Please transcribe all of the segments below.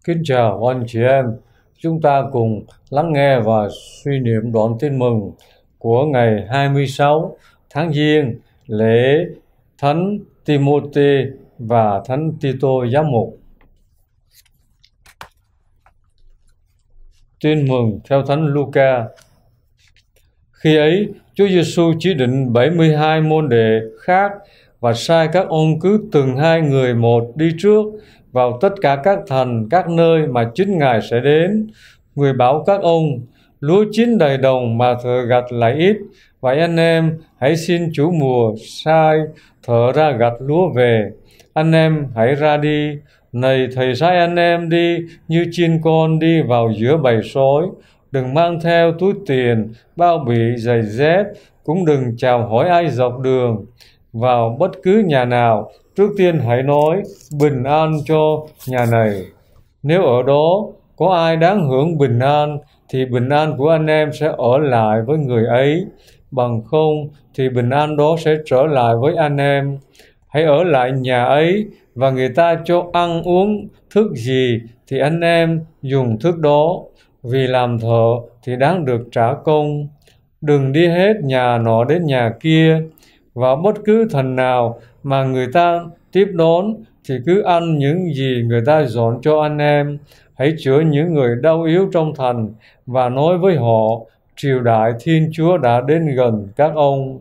Kính chào anh chị em, chúng ta cùng lắng nghe và suy niệm đoạn tin mừng của ngày 26 tháng Giêng, lễ Thánh Timôthê và Thánh Tito Giám mục. Tin mừng theo Thánh Luca. Khi ấy, Chúa Giêsu chỉ định 72 môn đệ khác và sai các ông cứ từng 2 người một đi trước vào tất cả các thành, các nơi mà chính Ngài sẽ đến. Người bảo các ông: lúa chín đầy đồng mà thợ gặt lại ít, vậy anh em hãy xin chủ mùa sai thợ ra gặt lúa về. Anh em hãy ra đi. Này, thầy sai anh em đi như chiên con đi vào giữa bầy sói. Đừng mang theo túi tiền, bao bì, giày dép, cũng đừng chào hỏi ai dọc đường. Vào bất cứ nhà nào, trước tiên hãy nói bình an cho nhà này. Nếu ở đó có ai đáng hưởng bình an, thì bình an của anh em sẽ ở lại với người ấy. Bằng không thì bình an đó sẽ trở lại với anh em. Hãy ở lại nhà ấy, và người ta cho ăn uống thức gì thì anh em dùng thức đó, vì làm thợ thì đáng được trả công. Đừng đi hết nhà nọ đến nhà kia. Vào bất cứ thành nào mà người ta tiếp đón thì cứ ăn những gì người ta dọn cho anh em. Hãy chữa những người đau yếu trong thành và nói với họ: triều đại Thiên Chúa đã đến gần các ông.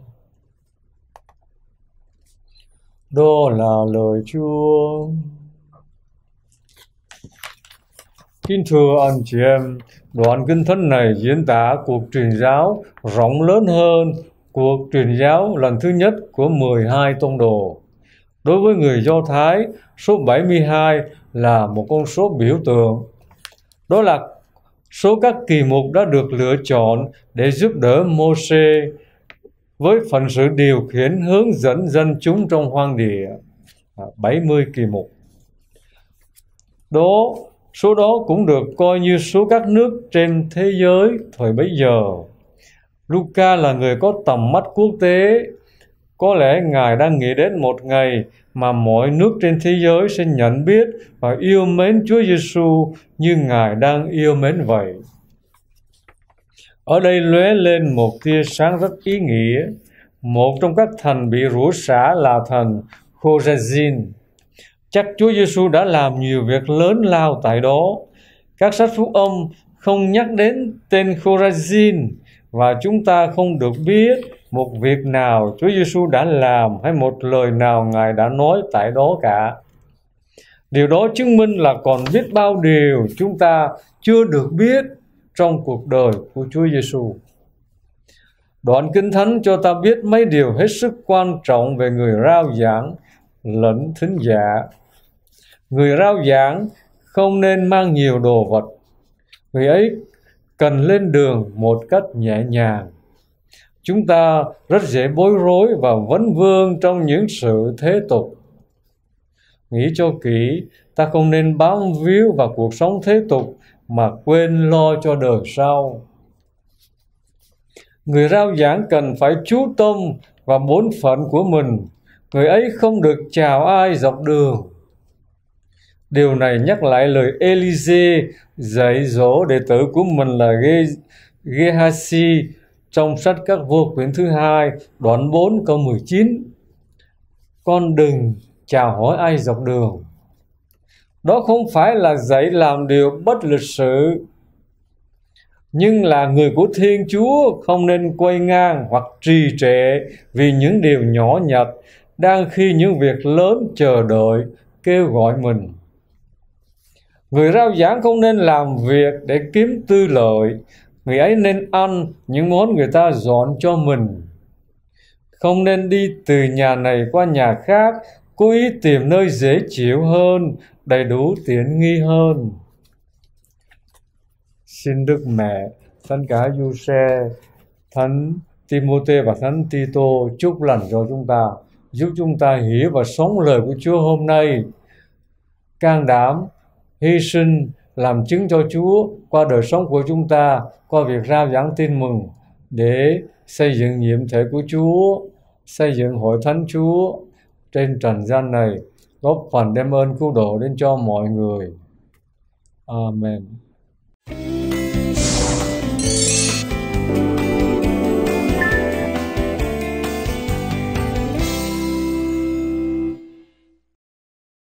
Đó là lời Chúa. Kính thưa anh chị em, đoạn kinh thánh này diễn tả cuộc truyền giáo rộng lớn hơn cuộc truyền giáo lần thứ nhất của 12 tông đồ. Đối với người Do Thái, số 72 là một con số biểu tượng. Đó là số các kỳ mục đã được lựa chọn để giúp đỡ Mô-sê với phận sự điều khiển hướng dẫn dân chúng trong hoang địa. 70 kỳ mục. Số đó cũng được coi như số các nước trên thế giới thời bấy giờ. Luca là người có tầm mắt quốc tế. Có lẽ Ngài đang nghĩ đến một ngày mà mọi nước trên thế giới sẽ nhận biết và yêu mến Chúa Giêsu như Ngài đang yêu mến vậy. Ở đây lóe lên một tia sáng rất ý nghĩa. Một trong các thành bị rủa xả là thành Chorazin. Chắc Chúa Giêsu đã làm nhiều việc lớn lao tại đó. Các sách phúc âm không nhắc đến tên Chorazin, và chúng ta không được biết một việc nào Chúa Giêsu đã làm hay một lời nào Ngài đã nói tại đó cả. Điều đó chứng minh là còn biết bao điều chúng ta chưa được biết trong cuộc đời của Chúa Giêsu. Đoạn Kinh Thánh cho ta biết mấy điều hết sức quan trọng về người rao giảng lẫn thính giả. Người rao giảng không nên mang nhiều đồ vật. Người ấy cần lên đường một cách nhẹ nhàng. Chúng ta rất dễ bối rối và vấn vương trong những sự thế tục. Nghĩ cho kỹ, ta không nên bám víu vào cuộc sống thế tục mà quên lo cho đời sau. Người rao giảng cần phải chú tâm vào bổn phận của mình. Người ấy không được chào ai dọc đường. Điều này nhắc lại lời Ê-li-giê dạy dỗ đệ tử của mình là Gê-ha-si trong sách Các Vua quyển thứ 2, đoạn 4 câu 19. Con đừng chào hỏi ai dọc đường. Đó không phải là dạy làm điều bất lịch sự, nhưng là người của Thiên Chúa không nên quay ngang hoặc trì trệ vì những điều nhỏ nhặt, đang khi những việc lớn chờ đợi kêu gọi mình. Người rao giảng không nên làm việc để kiếm tư lợi. Người ấy nên ăn những món người ta dọn cho mình. Không nên đi từ nhà này qua nhà khác, cố ý tìm nơi dễ chịu hơn, đầy đủ tiện nghi hơn. Xin Đức Mẹ, Thánh Cả Giuse, Thánh Timôthê và Thánh Tito chúc lành cho chúng ta, giúp chúng ta hiểu và sống lời của Chúa hôm nay, can đảm hy sinh làm chứng cho Chúa qua đời sống của chúng ta, qua việc rao giảng tin mừng để xây dựng nhiệm thể của Chúa, xây dựng hội thánh Chúa trên trần gian này, góp phần đem ơn cứu độ đến cho mọi người. Amen.